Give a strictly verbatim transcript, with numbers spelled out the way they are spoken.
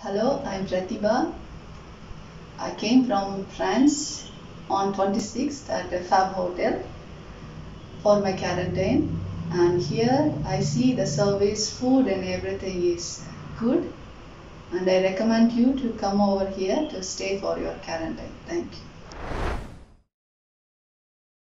Hello, I'm Pratibha. I came from France on twenty-sixth at the Fab Hotel for my quarantine, and here I see the service, food, and everything is good. And I recommend you to come over here to stay for your quarantine. Thank you.